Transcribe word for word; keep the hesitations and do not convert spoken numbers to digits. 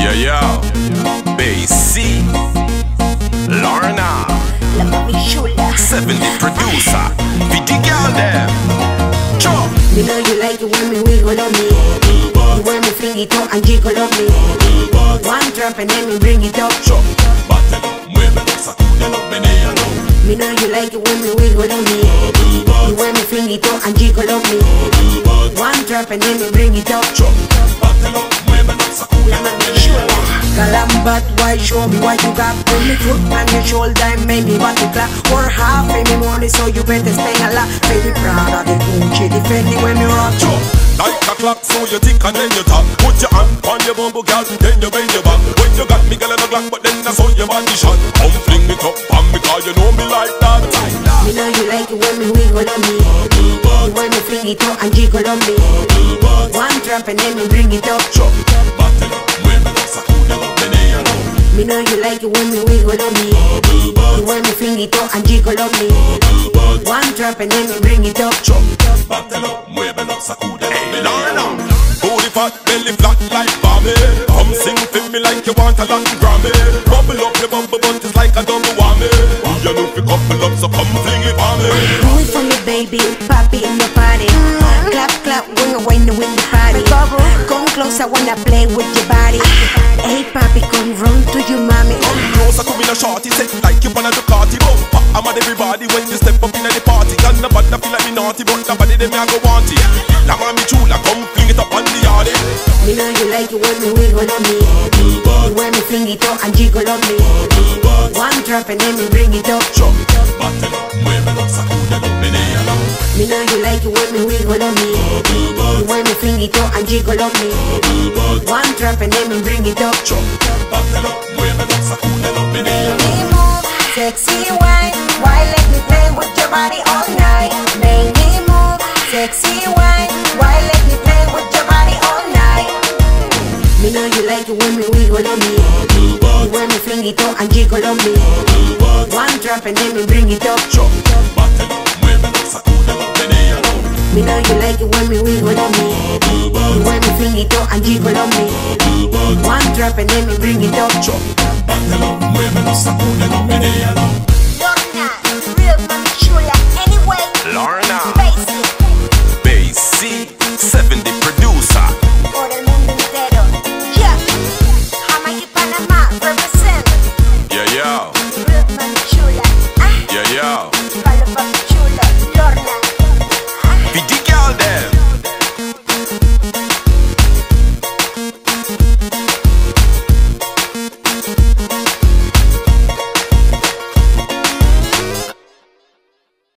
Yo, yo, B C, Lorna, la mami chula, seventy producer, fifty girl them. Chop. You know you like it when me wiggle on me. You when me fling it up and jiggle on me. One drop and then me bring it up. Chop. Muévelo, sacúdelo, menéalo. Me know you like it when me wiggle on me. You when me fling it up and jiggle on me. One drop and then me bring it up. Chop. Bátelo, muévelo, sacúdelo, menéalo. Galambat, why show me what you got? Put me foot on your shoulder and make me want to clap. Or half in the morning, so you better spend a lot. Baby proud of the Gucci, defending when me rock. Chop. Like a clock, so you tick and then you tap. Put your hand on your bumble, girl, and then you bend your back. When you got me, girl, in a glock, but then I saw your body shot. Come fling it up, and me call you know me like that. Me know you like it when me wiggle on me. You when me fling it up and jiggle on me. One drop and then me bring it up. Chop. Bátelo, muévelo, sacúdelo, menéalo. Me know you like it when me wiggle on me. You when me fling it up and jiggle on me. One drop and then me bring it up. Chop. Bátelo, muévelo, sacúdelo, menéalo. Booty fat, belly flat like Bambi. Come sing for me like you want a Latin Grammy. Bubble up your bumble butt is like a double whammy. You know if you couple up, so come fling it for me. Do it for me, baby, papi in the party. Clap, clap, when you win the win the party. Come close, I wanna play with your body. Hey, papi, come run to your mommy. Come closer to me, no shorty, set like you wanna Ducati bumper. I'm at everybody when you step up in the party. Got nobody feel like me naughty, but nobody them me I go want it. La mami chula, come fling it up on the yard. Me know you like it when me wiggle on me. You when me fling it up and jiggle on me. One drop and then me bring it up. Chop. Bátelo, muévelo, sacúdelo, menéalo. Me know you like it when me wiggle on me. You when me fling it up and jiggle on me. One drop and then me bring it up. Chop. Bátelo, muévelo, sacúdelo, menéalo. Me move, sexy wine. Why let me play with your body all night? Make me move, sexy wine. Why let me play with your body all night? Me know you like it when me wiggle on me. You when me fling it up and jiggle on me. One drop and then me bring it up. Chop. Bátelo, muévelo, sacúdelo, menéalo. Me know you like it when me wiggle on me. You when me fling it up and jiggle on me. One drop and then me bring it up. Chop. Bátelo, muévelo, sacúdelo,